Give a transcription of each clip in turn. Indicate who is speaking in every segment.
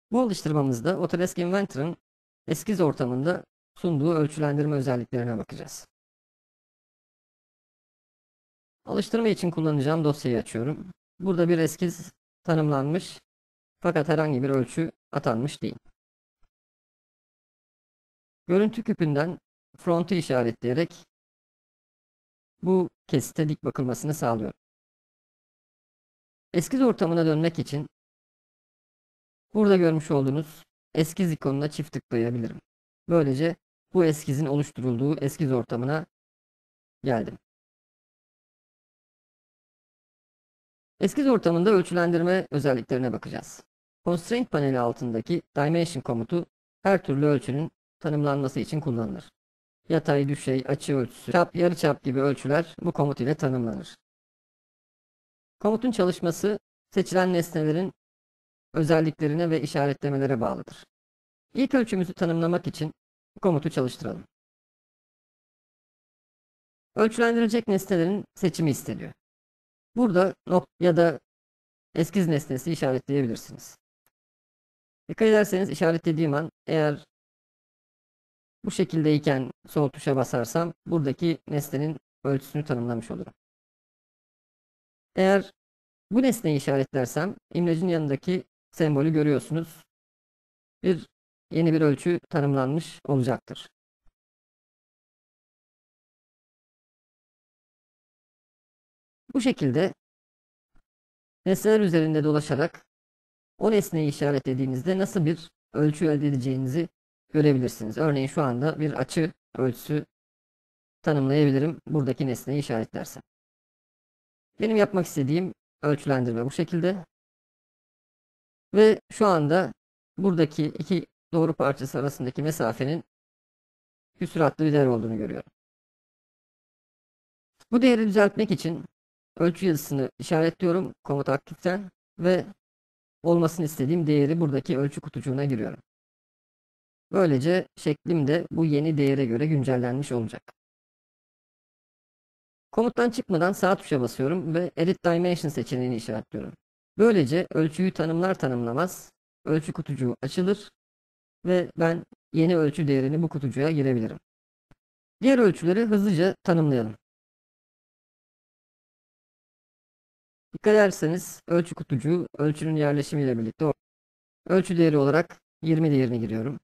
Speaker 1: Bu alıştırmamızda Autodesk Inventor'ın eskiz ortamında sunduğu ölçülendirme özelliklerine bakacağız. Alıştırma için kullanacağım dosyayı açıyorum. Burada bir eskiz tanımlanmış fakat herhangi bir ölçü atanmış değil. Görüntü küpünden front'u işaretleyerek bu kesite dik bakılmasını sağlıyorum. Eskiz ortamına dönmek için burada görmüş olduğunuz eskiz ikonuna çift tıklayabilirim. Böylece bu eskizin oluşturulduğu eskiz ortamına geldim. Eskiz ortamında ölçülendirme özelliklerine bakacağız. Constraint paneli altındaki Dimension komutu her türlü ölçünün tanımlanması için kullanılır. Yatay, düşey, açı ölçüsü, çap, yarıçap gibi ölçüler bu komut ile tanımlanır. Komutun çalışması seçilen nesnelerin özelliklerine ve işaretlemelere bağlıdır. İlk ölçümüzü tanımlamak için bu komutu çalıştıralım. Ölçülendirilecek nesnelerin seçimi isteniyor. Burada nokta ya da eskiz nesnesi işaretleyebilirsiniz. Dikkat ederseniz işaretlediğim an eğer bu şekildeyken sol tuşa basarsam buradaki nesnenin ölçüsünü tanımlamış olurum. Eğer bu nesneyi işaretlersem imlecin yanındaki sembolü görüyorsunuz. Yeni bir ölçü tanımlanmış olacaktır. Bu şekilde nesneler üzerinde dolaşarak o nesneyi işaretlediğinizde nasıl bir ölçü elde edeceğinizi görebilirsiniz. Örneğin şu anda bir açı ölçüsü tanımlayabilirim buradaki nesneyi işaretlersem. Benim yapmak istediğim ölçülendirme bu şekilde. Ve şu anda buradaki iki doğru parçası arasındaki mesafenin küsuratlı bir değer olduğunu görüyorum. Bu değeri düzeltmek için ölçü yazısını işaretliyorum komut aktiften ve olmasını istediğim değeri buradaki ölçü kutucuğuna giriyorum. Böylece şeklim de bu yeni değere göre güncellenmiş olacak. Komuttan çıkmadan sağ tuşa basıyorum ve Edit Dimension seçeneğini işaretliyorum. Böylece ölçüyü tanımlar tanımlamaz ölçü kutucuğu açılır ve ben yeni ölçü değerini bu kutucuğa girebilirim. Diğer ölçüleri hızlıca tanımlayalım. Dikkat ederseniz ölçü kutucuğu ölçünün yerleşimiyle birlikte ölçü değeri olarak 20 değerini giriyorum.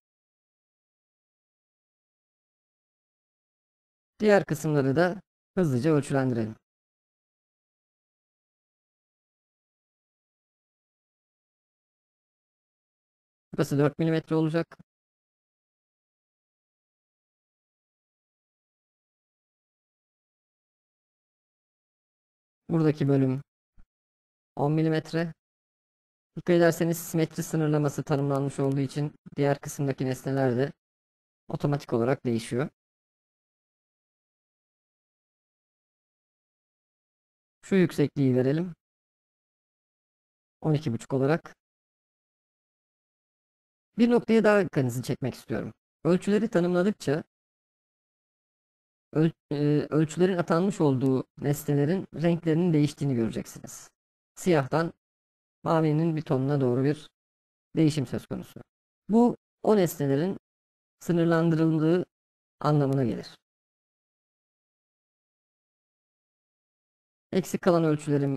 Speaker 1: Diğer kısımları da hızlıca ölçülendirelim. Burası 4 mm olacak. Buradaki bölüm 10 mm. Dikkat ederseniz simetri sınırlaması tanımlanmış olduğu için diğer kısımdaki nesneler de otomatik olarak değişiyor. Şu yüksekliği verelim. 12,5 olarak. Bir noktaya daha dikkatinizi çekmek istiyorum. Ölçüleri tanımladıkça ölçülerin atanmış olduğu nesnelerin renklerinin değiştiğini göreceksiniz. Siyahtan mavinin bir tonuna doğru bir değişim söz konusu. Bu o nesnelerin sınırlandırıldığı anlamına gelir. Eksik kalan ölçülerim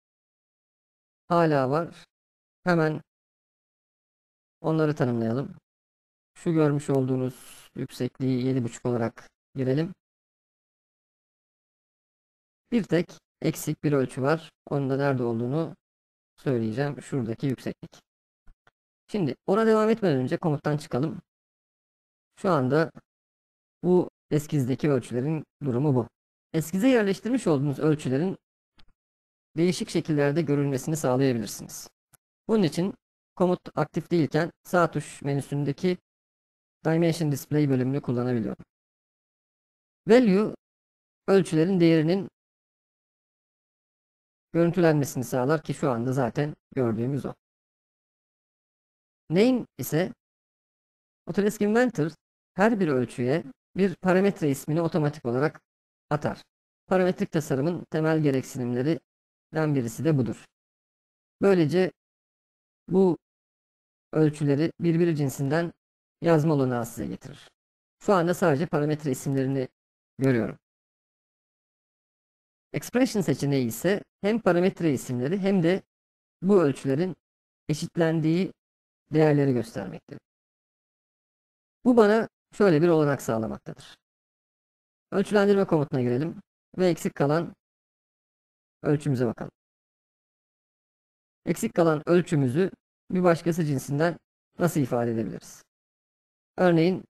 Speaker 1: hala var. Hemen onları tanımlayalım. Şu görmüş olduğunuz yüksekliği 7,5 olarak girelim. Bir tek eksik bir ölçü var. Onun da nerede olduğunu söyleyeceğim. Şuradaki yükseklik. Şimdi ona devam etmeden önce komuttan çıkalım. Şu anda bu eskizdeki ölçülerin durumu bu. Eskize yerleştirmiş olduğunuz ölçülerin değişik şekillerde görülmesini sağlayabilirsiniz. Bunun için komut aktif değilken sağ tuş menüsündeki Dimension Display bölümünü kullanabiliyorum. Value ölçülerin değerinin görüntülenmesini sağlar ki şu anda zaten gördüğümüz o. Name ise Autodesk Inventor her bir ölçüye bir parametre ismini otomatik olarak atar. Parametrik tasarımın temel gereksinimlerinden birisi de budur. Böylece bu ölçüleri birbiri cinsinden yazma olanağı size getirir. Şu anda sadece parametre isimlerini görüyorum. Expression seçeneği ise hem parametre isimleri hem de bu ölçülerin eşitlendiği değerleri göstermektedir. Bu bana şöyle bir olanak sağlamaktadır. Ölçülendirme komutuna girelim ve eksik kalan ölçümüze bakalım. Eksik kalan ölçümüzü bir başkası cinsinden nasıl ifade edebiliriz? Örneğin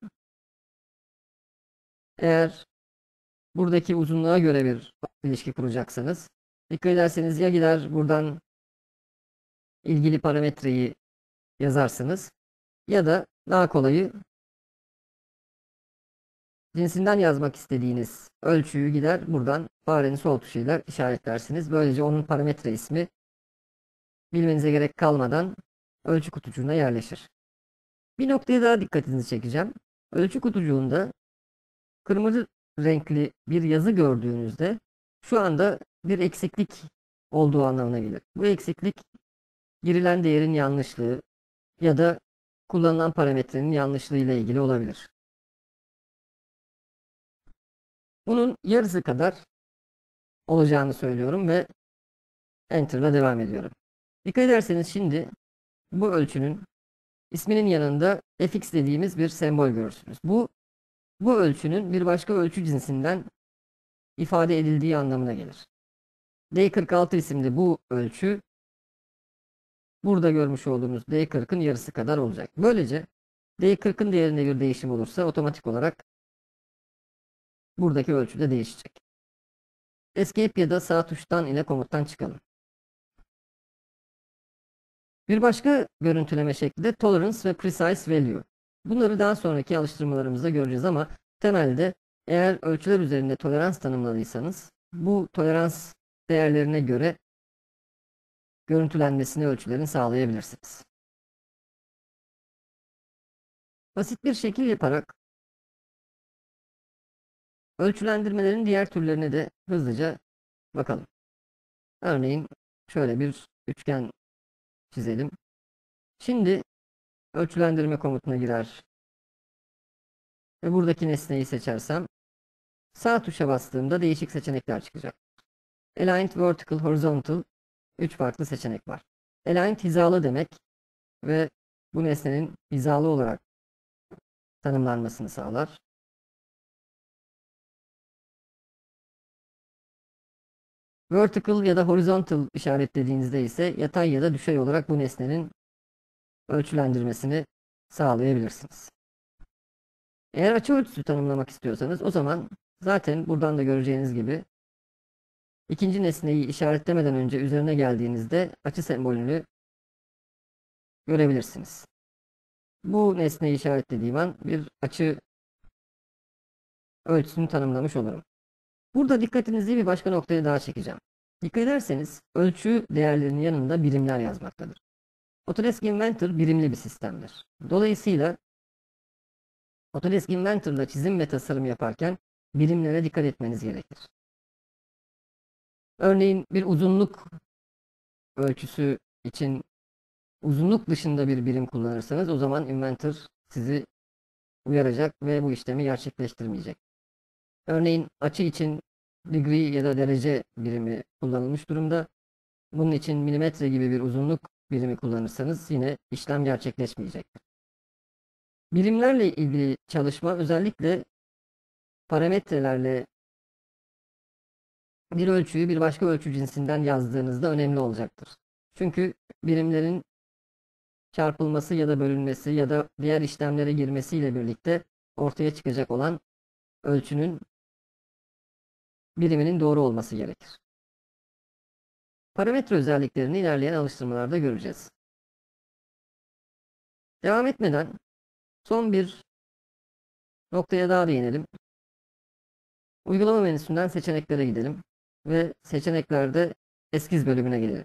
Speaker 1: eğer buradaki uzunluğa göre bir ilişki kuracaksanız, dikkat ederseniz ya gider buradan ilgili parametreyi yazarsınız ya da daha kolayı cinsinden yazmak istediğiniz ölçüyü gider buradan farenin sol tuşuyla işaretlersiniz. Böylece onun parametre ismi bilmenize gerek kalmadan ölçü kutucuğuna yerleşir. Bir noktaya daha dikkatinizi çekeceğim. Ölçü kutucuğunda kırmızı renkli bir yazı gördüğünüzde şu anda bir eksiklik olduğu anlamına gelir. Bu eksiklik girilen değerin yanlışlığı ya da kullanılan parametrenin yanlışlığı ile ilgili olabilir. Bunun yarısı kadar olacağını söylüyorum ve Enter'la devam ediyorum. Dikkat ederseniz şimdi bu ölçünün isminin yanında fx dediğimiz bir sembol görürsünüz. Bu ölçünün bir başka ölçü cinsinden ifade edildiği anlamına gelir. D46 isimli bu ölçü burada görmüş olduğumuz D40'ın yarısı kadar olacak. Böylece D40'ın değerinde bir değişim olursa otomatik olarak buradaki ölçü de değişecek. Escape ya da sağ tuştan ile komuttan çıkalım. Bir başka görüntüleme şekli de Tolerance ve Precise Value. Bunları daha sonraki alıştırmalarımızda göreceğiz ama temelde eğer ölçüler üzerinde tolerans tanımladıysanız bu tolerans değerlerine göre görüntülenmesini ölçülerin sağlayabilirsiniz. Basit bir şekil yaparak ölçülendirmelerin diğer türlerine de hızlıca bakalım. Örneğin şöyle bir üçgen çizelim. Şimdi ölçülendirme komutuna girer ve buradaki nesneyi seçersem sağ tuşa bastığımda değişik seçenekler çıkacak. Aligned, Vertical, Horizontal 3 farklı seçenek var. Aligned hizalı demek ve bu nesnenin hizalı olarak tanımlanmasını sağlar. Vertical ya da horizontal işaretlediğinizde ise yatay ya da düşey olarak bu nesnenin ölçülendirmesini sağlayabilirsiniz. Eğer açı ölçüsü tanımlamak istiyorsanız o zaman zaten buradan da göreceğiniz gibi ikinci nesneyi işaretlemeden önce üzerine geldiğinizde açı sembolünü görebilirsiniz. Bu nesneyi işaretlediğim an bir açı ölçüsünü tanımlamış olurum. Burada dikkatinizi bir başka noktaya daha çekeceğim. Dikkat ederseniz ölçü değerlerinin yanında birimler yazmaktadır. Autodesk Inventor birimli bir sistemdir. Dolayısıyla Autodesk Inventor'da çizim ve tasarım yaparken birimlere dikkat etmeniz gerekir. Örneğin bir uzunluk ölçüsü için uzunluk dışında bir birim kullanırsanız o zaman Inventor sizi uyaracak ve bu işlemi gerçekleştirmeyecek. Örneğin açı için degree ya da derece birimi kullanılmış durumda. Bunun için milimetre gibi bir uzunluk birimi kullanırsanız yine işlem gerçekleşmeyecektir. Birimlerle ilgili çalışma özellikle parametrelerle bir ölçüyü bir başka ölçü cinsinden yazdığınızda önemli olacaktır. Çünkü birimlerin çarpılması ya da bölünmesi ya da diğer işlemlere girmesiyle birlikte ortaya çıkacak olan ölçünün biriminin doğru olması gerekir. Parametre özelliklerini ilerleyen alıştırmalarda göreceğiz. Devam etmeden son bir noktaya daha değinelim. Uygulama menüsünden seçeneklere gidelim ve seçeneklerde eskiz bölümüne gelelim.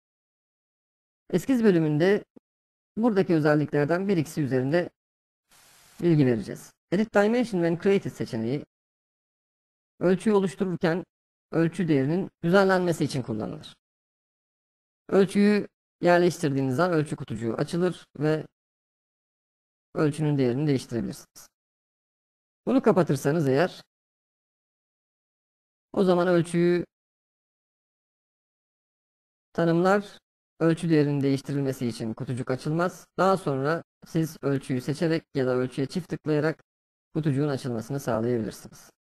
Speaker 1: Eskiz bölümünde buradaki özelliklerden bir ikisi üzerinde bilgi vereceğiz. Edit Dimension when Created seçeneği ölçüyü oluştururken ölçü değerinin düzenlenmesi için kullanılır. Ölçüyü yerleştirdiğiniz zaman ölçü kutucuğu açılır ve ölçünün değerini değiştirebilirsiniz. Bunu kapatırsanız eğer, o zaman ölçüyü tanımlar, ölçü değerinin değiştirilmesi için kutucuk açılmaz. Daha sonra siz ölçüyü seçerek ya da ölçüye çift tıklayarak kutucuğun açılmasını sağlayabilirsiniz.